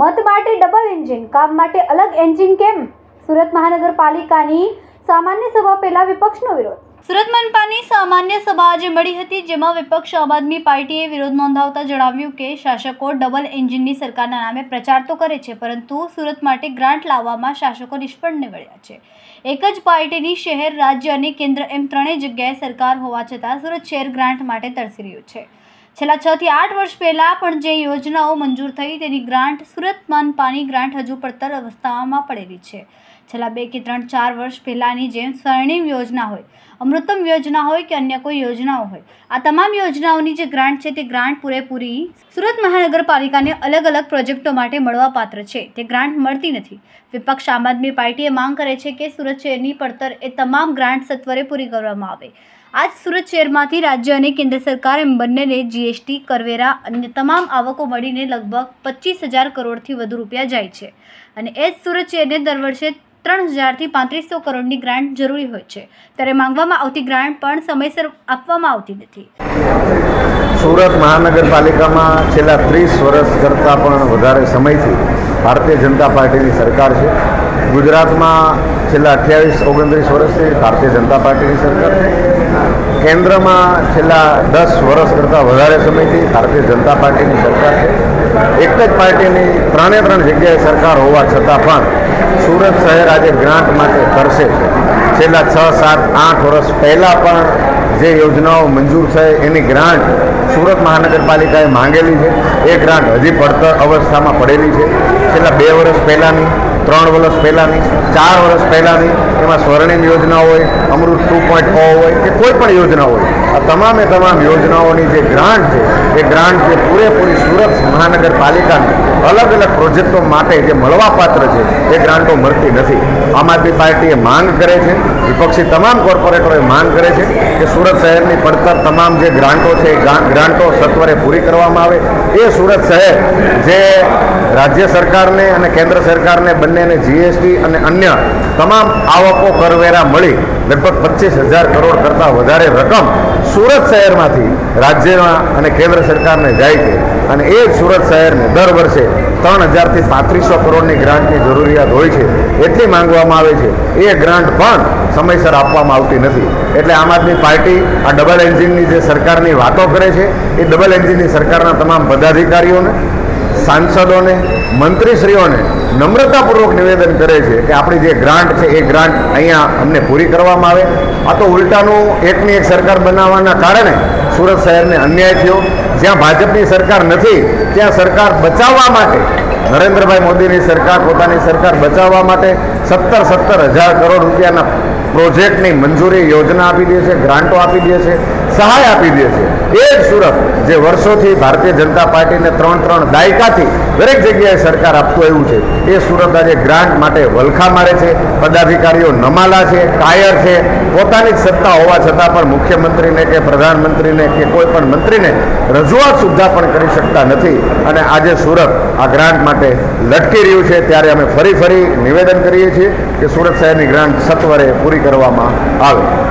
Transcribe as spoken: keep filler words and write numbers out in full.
મત માટે double engine, કામ માટે અલગ એન્જિન કેમ? સુરત મહાનગરપાલિકાની સામાન્ય સભા પહેલા વિપક્ષનો વિરોધ. સુરત મનપાની સામાન્ય સભા આજે મળી હતી, જેમાં વિપક્ષ આમ આદમી પાર્ટીએ વિરોધ નોંધાવતા જણાવ્યું કે શાસકો ડબલ એન્જિનની સરકારના નામે પ્રચાર તો કરે છે, પરંતુ સુરત માટે ગ્રાન્ટ લાવવામાં શાસકો નિષ્ફળ નીવડ્યા છે. એક જ પાર્ટીની શહેર, રાજ્ય અને કેન્દ્ર એમ ત્રણેય જગ્યાએ સરકાર હોવા છતાં સુરત શહેર ગ્રાન્ટ માટે તરસી રહ્યું છે. છેલ્લા છ થી આઠ વર્ષ પહેલા પણ જે યોજનાઓ મંજૂર થઈ તેની ગ્રાન્ટ સુરત મનપાની ગ્રાન્ટ હજુ પડતર અવસ્થામાં પડેલી છે. છેલ્લા બે કે ત્રણ ચાર વર્ષ પહેલાની જેમ સ્વર્ણિમ યોજના હોય, અમૃતમ યોજના હોય કે અન્ય કોઈ યોજનાઓ હોય, આ તમામ યોજનાઓની જે ગ્રાન્ટ છે તે ગ્રાન્ટ પૂરેપૂરી સુરત મહાનગરપાલિકાને અલગ અલગ પ્રોજેક્ટો માટે મળવાપાત્ર છે, તે ગ્રાન્ટ મળતી નથી. વિપક્ષ આમ આદમી પાર્ટીએ માંગ કરે છે કે સુરત શહેરની પડતર એ તમામ ગ્રાન્ટ સત્વરે પૂરી કરવામાં આવે. આજ સુરત શહેરમાંથી રાજ્ય અને કેન્દ્ર સરકાર એમ બંનેને જીએસટી, કરવેરા, અન્ય તમામ આવકો મળીને લગભગ પચીસ હજાર કરોડથી વધુ રૂપિયા જાય છે, અને એ જ સુરત શહેરને દર વર્ષે ત્રણ હજારથી પાંત્રીસો કરોડની ગ્રાન્ટ જરૂરી હોય છે, ત્યારે માંગવામાં આવતી ગ્રાન્ટ પણ સમયસર આપવામાં આવતી નથી. સુરત મહાનગરપાલિકામાં છેલ્લા ત્રીસ વર્ષ કરતાં પણ વધારે સમયથી ભારતીય જનતા પાર્ટીની સરકાર છે. ગુજરાતમાં છેલ્લા અઠ્યાવીસ ઓગણત્રીસ વર્ષથી ભારતીય જનતા પાર્ટીની સરકાર છે. કેન્દ્રમાં છેલ્લા દસ વર્ષ કરતાં વધારે સમયથી ભારતીય જનતા પાર્ટીની સરકાર છે. એક જ પાર્ટીની ત્રણે ત્રણ જગ્યાએ સરકાર હોવા છતાં પણ સુરત શહેર આજે ગ્રાન્ટ માટે તરસે છે. છેલ્લા છ સાત આઠ વર્ષ પહેલાં પણ જે યોજનાઓ મંજૂર થઈ એની ગ્રાન્ટ સુરત મહાનગરપાલિકાએ માંગેલી છે, એ ગ્રાન્ટ હજી પડતર અવસ્થામાં પડેલી છે. છેલ્લા બે વર્ષ પહેલાંની, ત્રણ વર્ષ પહેલાંની, ચાર વર્ષ પહેલાંની, એમાં સ્વર્ણિમ યોજના હોય, અમૃત ટુ પોઈન્ટ ઓ હોય કે કોઈ પણ યોજના હોય, આ તમામે તમામ યોજનાઓની જે ગ્રાન્ટ છે એ ગ્રાન્ટ જે પૂરેપૂરી સુરત મહાનગરપાલિકાને અલગ અલગ પ્રોજેક્ટો માટે જે મળવાપાત્ર છે એ ગ્રાન્ટો મળતી નથી. આમ આદમી પાર્ટીએ માંગ કરે છે, વિપક્ષી તમામ કોર્પોરેટરોએ માંગ કરે છે કે સુરત શહેરની પડતર તમામ જે ગ્રાન્ટો છે એ ગ્રાન્ટો સત્વરે પૂરી કરવામાં આવે. એ સુરત શહેર જે રાજ્ય સરકારને અને કેન્દ્ર સરકારને બંનેને જીએસટી અને અન્ય તમામ આવકો કરવેરા મળી લગભગ પચીસ હજાર કરોડ કરતાં વધારે રકમ સુરત શહેરમાંથી રાજ્યમાં અને કેન્દ્ર સરકારને જાય છે, અને એ જ સુરત શહેરને દર વર્ષે ત્રણ હજારથી પાંત્રીસો કરોડની ગ્રાન્ટની જરૂરિયાત હોય છે, એટલી માંગવામાં આવે છે. એ ગ્રાન્ટ પણ સમયસર આપવામાં આવતી નથી. એટલે આમ આદમી પાર્ટી આ ડબલ એન્જિનની જે સરકારની વાતો કરે છે એ ડબલ એન્જિનની સરકારના તમામ પદાધિકારીઓને, સાંસદોને, મંત્રીશ્રીઓને નમ્રતાપૂર્વક નિવેદન કરે છે કે આપણી જે ગ્રાન્ટ છે એ ગ્રાન્ટ અહીંયા અમને પૂરી કરવામાં આવે. આ તો ઉલટાનું એકની એક સરકાર બનાવવાના કારણે સુરત શહેરને અન્યાય થયો. જ્યાં ભાજપની સરકાર નથી ત્યાં સરકાર બચાવવા માટે નરેન્દ્રભાઈ મોદીની સરકાર પોતાની સરકાર બચાવવા માટે સત્તર સત્તર હજાર કરોડ રૂપિયાના પ્રોજેક્ટની મંજૂરી, યોજના આપી દે છે, ગ્રાન્ટો આપી દે છે, સહાય આપી દે છે. એ જ સુરત જે વર્ષોથી ભારતીય જનતા પાર્ટીને ત્રણ ત્રણ દાયકાથી દરેક જગ્યાએ સરકાર આપતું આવ્યું છે, એ સુરત આજે ગ્રાન્ટ માટે વલખા મારે છે. પદાધિકારીઓ નમાલા છે, કાયર છે. પોતાની જ સત્તા હોવા છતાં પણ મુખ્યમંત્રીને કે પ્રધાનમંત્રીને કે કોઈ પણ મંત્રીને રજૂઆત સુદ્ધા પણ કરી શકતા નથી, અને આજે સુરત આ ગ્રાન્ટ માટે લટકી રહ્યું છે. ત્યારે અમે ફરી ફરી નિવેદન કરીએ છીએ કે સુરત શહેરની ગ્રાન્ટ સત્વરે પૂરી કરવામાં આવે.